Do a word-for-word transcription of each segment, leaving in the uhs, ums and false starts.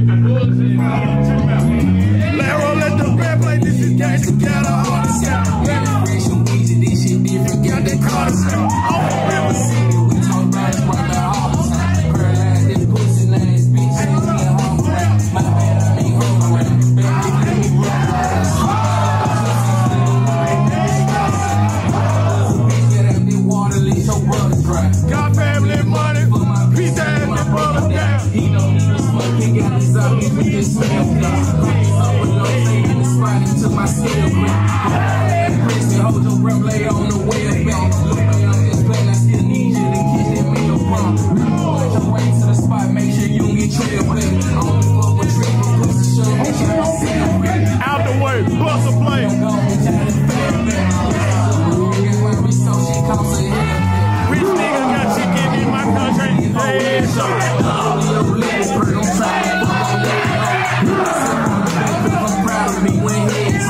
Lero, let the band play. This is gang together. All the sound. Renovation, weezy, this shit different. Got that car sound. Oh, Memphis. We talk about it right now all the time. Pearl ass, this pussy ass bitch. Ain't no home around. My bad, I ain't home around. Baby, let me run around. Got family money, peace and the brother down. He don't need to smoke, he got his up, he just smell down. Overload, in the spot into my skill quick. Press me, hold your breath, lay on the way back. Look me on this plane, I still need you to kiss that meal from. Put your way to the spot, make sure you don't get trail quick. Only fuck with triple, push the show, make sure you see them quick. Out the way, bust a play. Rich nigga got chicken in my country. Hey, so I'm proud of me when he's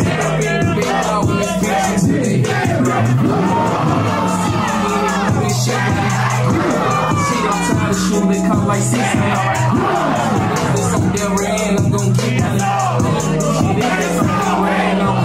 she don't try to shoot it, come like six now. This on their end, I'm gonna keep it. She did this on their end, I'm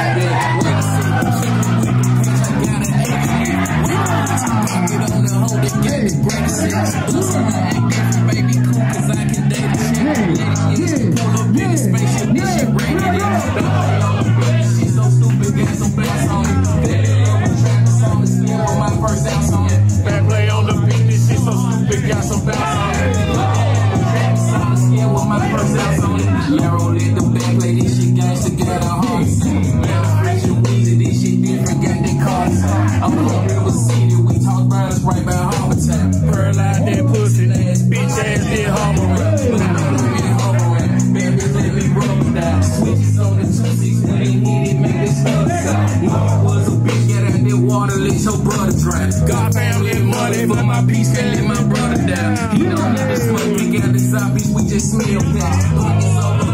baby cool, cause I can date the shit. Pull up in the spaceship, this shit rated it. She's so stupid, got some bass on it. Daddy love a track song, it's still on my first house on it. Bad play on the beat, this shit so stupid, got some bass on it. Track song, it's still on my first house on it. Lero lit the back play, this shit gangsta got a heart. Manufacturing weezy, this shit different, got their cars. I'm from River City, we talk about us right by harbor time. Pearl out that pussy ass, bitch ass did harbor rap. Baby, let me rub down. Switches on the two six, we ain't hit it, make this stuff sound. Mama was a bitch, get out that water, let your brother dry. God family money, for my peace, can't let my brother down. He don't need to smoke, we got the zombies, we just smell that.